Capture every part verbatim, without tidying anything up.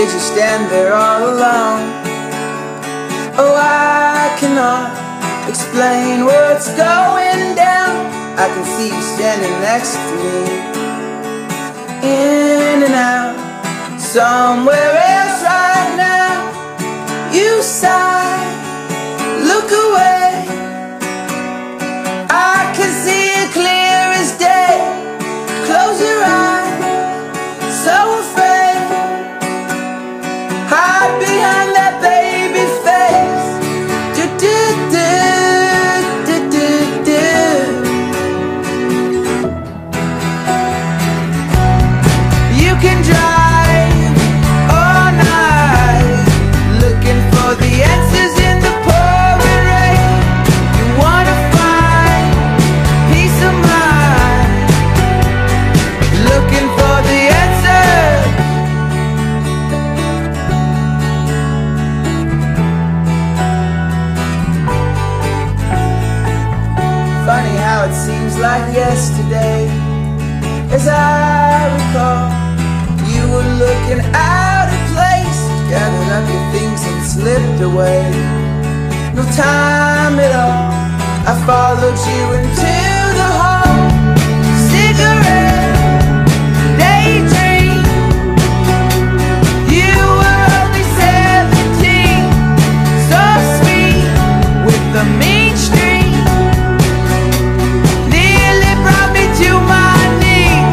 made you stand there all alone. Oh, I cannot explain what's going down. I can see you standing next to me, in and out, somewhere else right now. You sigh, look away. I can see it clear as day. Close your eyes, so afraid. Hide behind that baby face. Do do do do do do. You can drive all night, looking for the answers in the pouring rain. You wanna find peace of mind, looking for the answers. Funny how it seems like yesterday, as I recall, you were looking out of place, gathered up your things and slipped away. No time at all, I followed you into the hall. Cigarette, daydream. You were only seventeen, so sweet with the mean streak. Nearly brought me to my knees.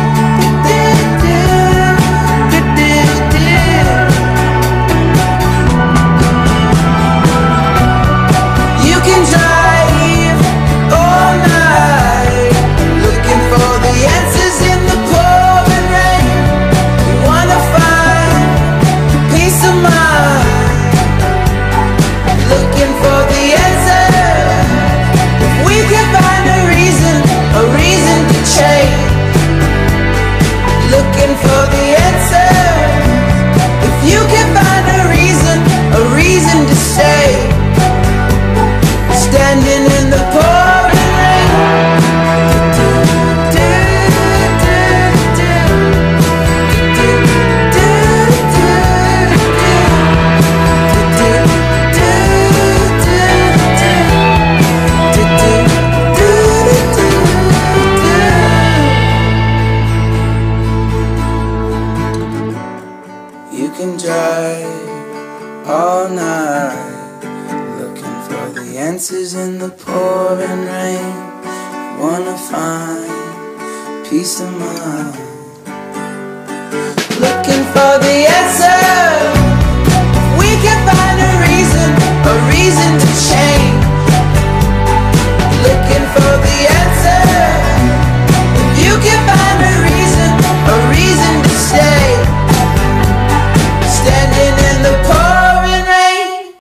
You can drive all night, looking for the answers in the pouring rain. You wanna find peace of mind, looking for the answers. If we can find a reason, a reason to change, looking for the answers. If you can find a reason, a reason to stay, standing in the pouring rain. Do, do, do, do, do, do, do, do, do, do, do, do, do. You can drive all night, looking for the answers in the pouring rain. Wanna find peace of mind, looking for the